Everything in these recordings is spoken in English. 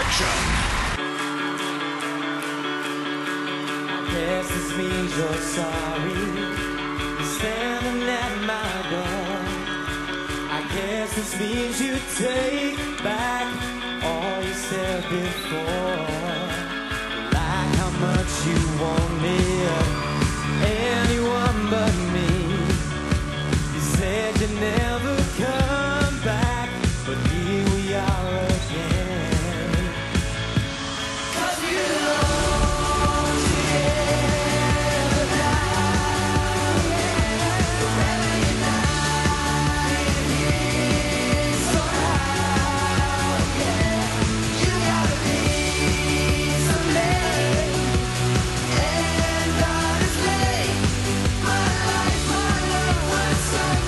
Production. Guess this means you're sorry. You're standing at my door. I guess this means you take back all you said before. Like how much you want me, anyone but me. You said you'd never come back, but here we are again. 'Cause you belong together now. Forever united here somehow. Yeah, you gotta be someday. And honestly, my life, my love was done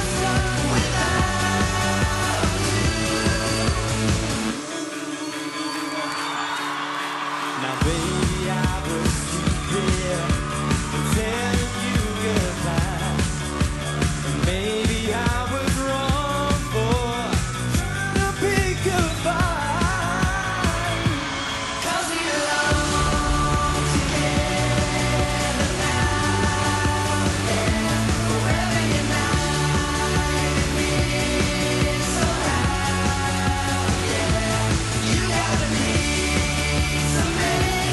without you. Now, baby, I was stupid for telling you goodbye. And maybe I was wrong for trying to be goodbye. 'Cause we belong together now. Yeah, forever united here somehow. Yeah, you gotta be someday.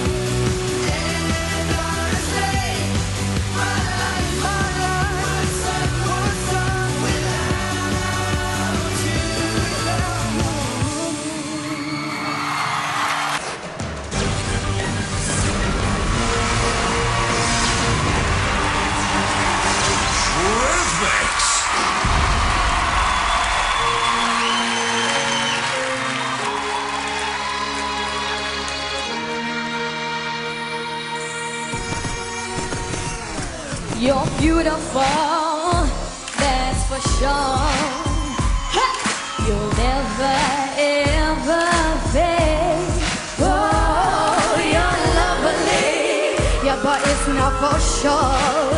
And honestly, my life was done without you. Rhythmics. You're beautiful, that's for sure. Ha! You'll never ever fade. Oh, you're lovely, yeah, but it's not for sure.